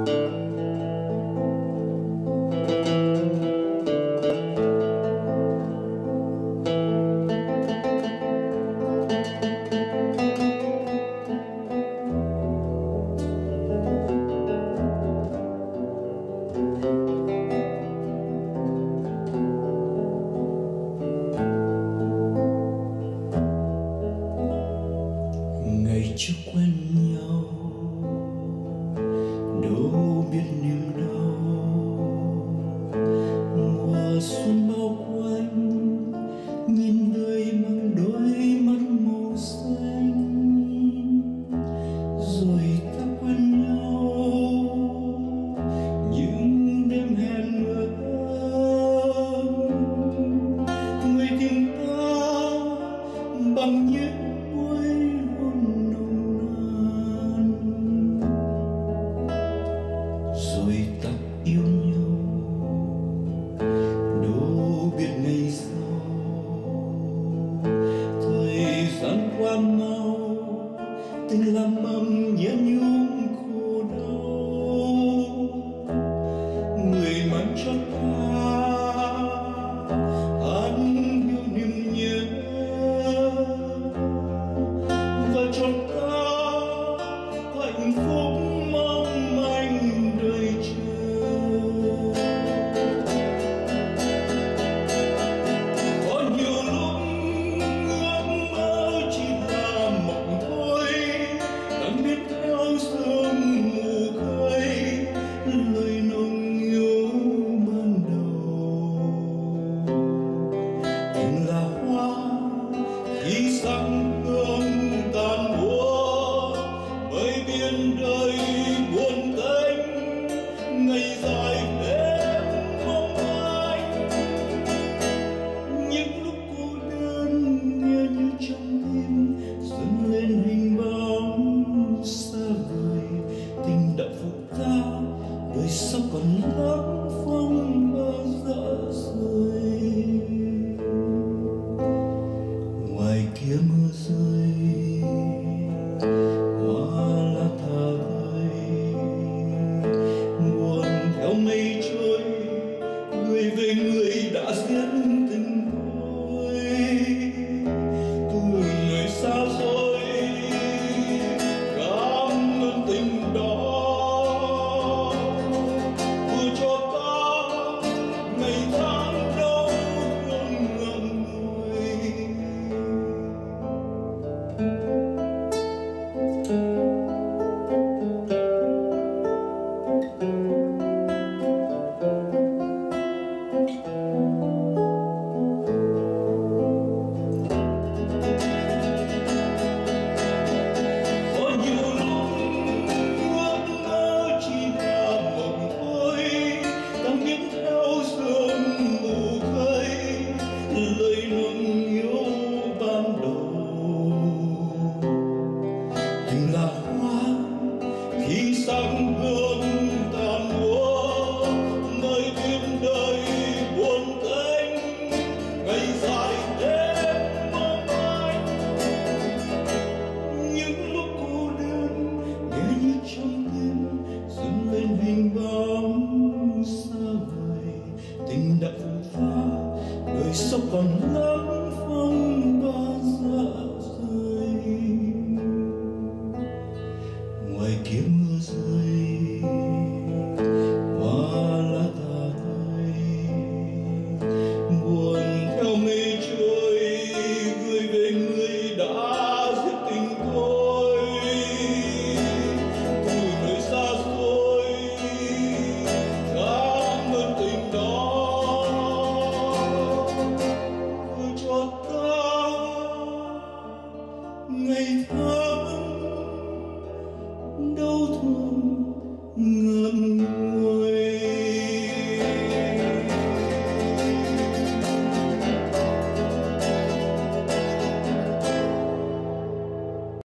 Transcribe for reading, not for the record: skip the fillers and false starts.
Ngày chưa quen nhau đâu biết niềm đau, mùa xuân bao quanh nhìn đời bằng đôi mắt màu xanh, rồi ta quen nhau những đêm hẹn ước, người tìm ta bằng những buổi hôn nồng nàn, rồi ta yêu nhau đâu biết ngày sau. Thời gian qua mau, tình làm ấm nhớ nhung khổ đau, người mang cho ta an yêu niềm nhớ và cho ta hạnh phúc mong manh đời chờ. Có nhiều lúc ước mơ chỉ là mộng thôi, đang biết theo sương mù khơi lời nồng yêu ban đầu. Tình là hoa khi sắc hương tàn úa, bởi biển đời buồn tênh ngày dài đêm mong manh. Những lúc cô đơn nghe như trong tim dâng lên hình bóng xa vời, tình đã phụ ta đời sau còn lắm phong ba dã rời. Ngoài kia mưa rơi, hoa lá thả rơi, buồn theo mây trôi, người về người đã giết tình tôi. Từ người xa xôi cảm ơn tình đó, vừa cho ta ngày tháng đau thương ngậm ngùi. Có nhiều lúc ước mơ chỉ là mộng thôi, đang biết theo sương mù khơi lời nồng yêu ban đầu. Tình là hoa khi sắc hương